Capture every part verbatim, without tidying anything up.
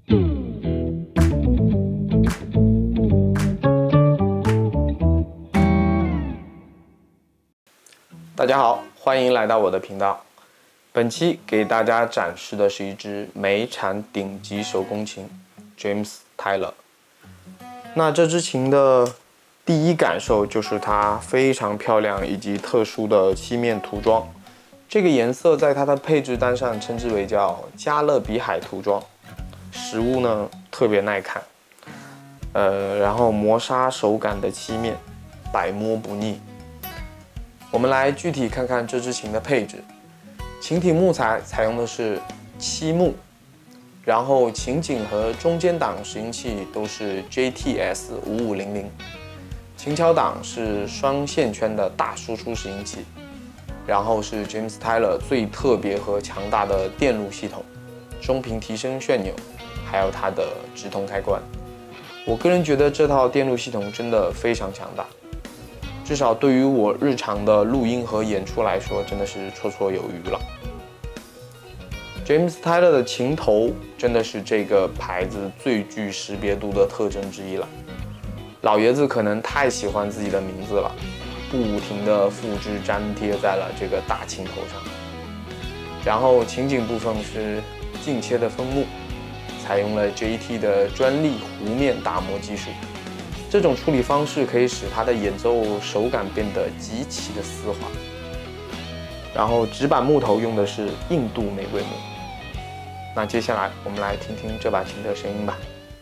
大家好，欢迎来到我的频道。本期给大家展示的是一支美产顶级手工琴 James Taylor。那这支琴的第一感受就是它非常漂亮以及特殊的漆面涂装。这个颜色在它的配置单上称之为叫加勒比海涂装，实物呢特别耐看，呃，然后磨砂手感的漆面，百摸不腻。我们来具体看看这支琴的配置。琴体木材采用的是漆木，然后琴颈和中间档拾音器都是 J T S 五五零零，琴桥档是双线圈的大输出拾音器，然后是 James Taylor 最特别和强大的电路系统，中频提升旋钮，还有它的直通开关。我个人觉得这套电路系统真的非常强大。至少对于我日常的录音和演出来说，真的是绰绰有余了。James Taylor 的琴头真的是这个牌子最具识别度的特征之一了。老爷子可能太喜欢自己的名字了，不停地复制粘贴在了这个大琴头上。然后琴颈部分是近切的枫木，采用了 J T 的专利弧面打磨技术。这种处理方式可以使它的演奏手感变得极其的丝滑。然后指板木头用的是印度玫瑰木。那接下来我们来听听这把琴的声音吧。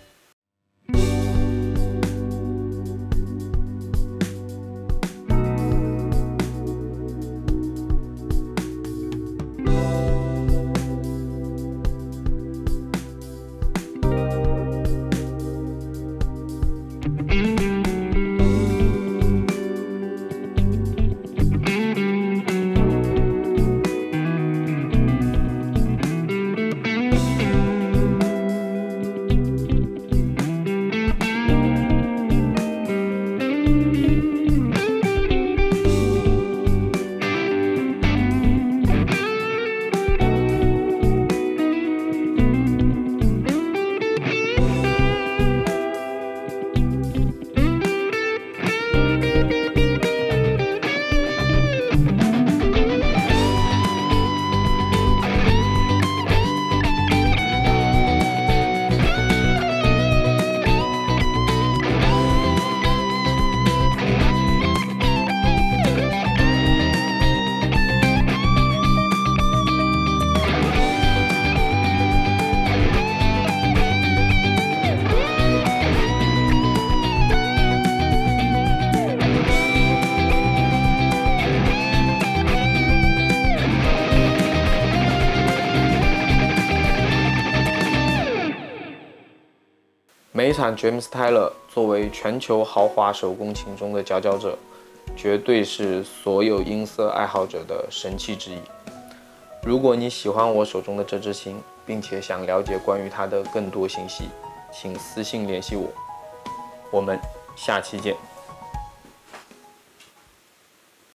美产 James Taylor 作为全球豪华手工琴中的佼佼者，绝对是所有音色爱好者的神器之一。如果你喜欢我手中的这支琴，并且想了解关于它的更多信息，请私信联系我。我们下期见。